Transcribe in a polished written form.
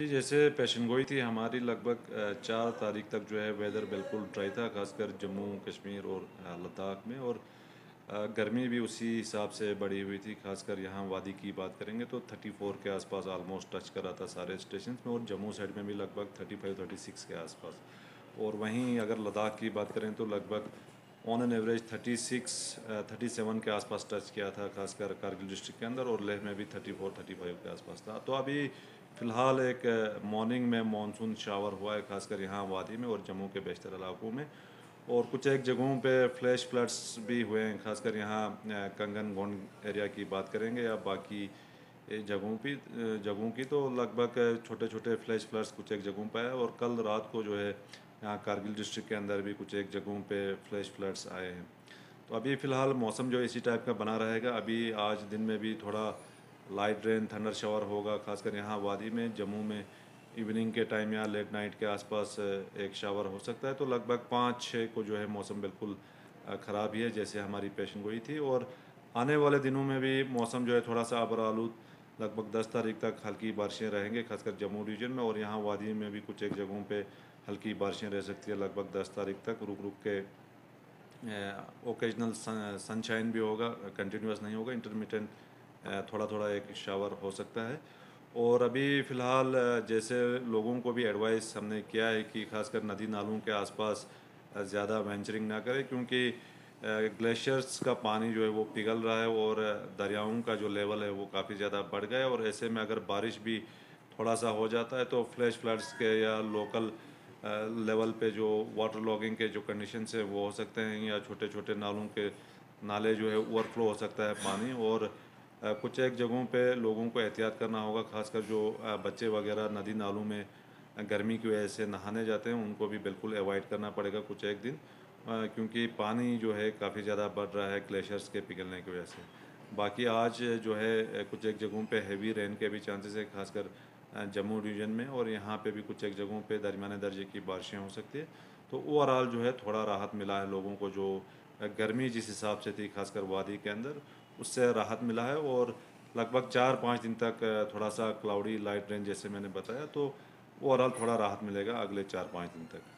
जी, जैसे पेशन गोई थी हमारी लगभग 4 तारीख तक जो है वेदर बिल्कुल ड्राई था, ख़ासकर जम्मू कश्मीर और लद्दाख में। और गर्मी भी उसी हिसाब से बढ़ी हुई थी, ख़ासकर यहाँ वादी की बात करेंगे तो 34 के आसपास ऑलमोस्ट टच कर रहा था सारे स्टेशन में, और जम्मू साइड में भी लगभग 35-36 के आसपास। और वहीं अगर लद्दाख की बात करें तो लगभग ऑन एन एवरेज 36 37 के आसपास टच किया था, खासकर कारगिल डिस्ट्रिक्ट के अंदर। और लेह में भी 34-35 के आसपास था। तो अभी फ़िलहाल एक मॉर्निंग में मानसून शावर हुआ है, खासकर यहाँ वादी में और जम्मू के बेशतर इलाकों में। और कुछ एक जगहों पे फ्लैश फ्लड्स भी हुए हैं, खासकर यहाँ कंगन गोंड एरिया की बात करेंगे या बाकी जगहों की तो लगभग छोटे छोटे फ्लैश फ्लड्स कुछ एक जगहों पे आए। और कल रात को जो है यहाँ कारगिल डिस्ट्रिक्ट के अंदर भी कुछ एक जगहों पे फ्लैश फ्लड्स आए हैं। तो अभी फ़िलहाल मौसम जो है इसी टाइप का बना रहेगा। अभी आज दिन में भी थोड़ा लाइट रेन थंडर शावर होगा, खासकर यहाँ वादी में। जम्मू में इवनिंग के टाइम या लेट नाइट के आसपास एक शावर हो सकता है। तो लगभग 5-6 को जो है मौसम बिल्कुल ख़राब ही है, जैसे हमारी पेशन गोई थी। और आने वाले दिनों में भी मौसम जो है थोड़ा सा अबर आलूद, लगभग 10 तारीख तक हल्की बारिशें रहेंगे, खासकर जम्मू रीजन में। और यहाँ वादी में भी कुछ एक जगहों पे हल्की बारिशें रह सकती है लगभग 10 तारीख तक, रुक रुक के। ओकेजनल सनशाइन भी होगा, कंटिन्यूस नहीं होगा, इंटरमिटेंट थोड़ा थोड़ा एक शावर हो सकता है। और अभी फ़िलहाल जैसे लोगों को भी एडवाइस हमने किया है कि खासकर नदी नालों के आसपास ज़्यादा वेंचरिंग ना करें, क्योंकि ग्लेशियर्स का पानी जो है वो पिघल रहा है और दरियाओं का जो लेवल है वो काफ़ी ज़्यादा बढ़ गया है। और ऐसे में अगर बारिश भी थोड़ा सा हो जाता है तो फ्लैश फ्लड्स के या लोकल लेवल पे जो वाटर लॉगिंग के जो कंडीशंस है वो हो सकते हैं, या छोटे छोटे नाले जो है ओवरफ्लो हो सकता है पानी। और कुछ एक जगहों पे लोगों को एहतियात करना होगा, खासकर जो बच्चे वगैरह नदी नालों में गर्मी की वजह से नहाने जाते हैं उनको भी बिल्कुल अवॉइड करना पड़ेगा कुछ एक दिन, क्योंकि पानी जो है काफ़ी ज़्यादा बढ़ रहा है ग्लेशियर्स के पिघलने की वजह से। बाकी आज जो है कुछ एक जगहों पे हैवी रेन के भी चांसेस है, खासकर जम्मू रीजन में। और यहाँ पे भी कुछ एक जगहों पे दरमियाने दर्जे की बारिशें हो सकती है। तो ओवरऑल जो है थोड़ा राहत मिला है लोगों को, जो गर्मी जिस हिसाब से थी खासकर वादी के अंदर, उससे राहत मिला है। और लगभग 4-5 दिन तक थोड़ा सा क्लाउडी लाइट रेन जैसे मैंने बताया, तो ओवरऑल थोड़ा राहत मिलेगा अगले 4-5 दिन तक।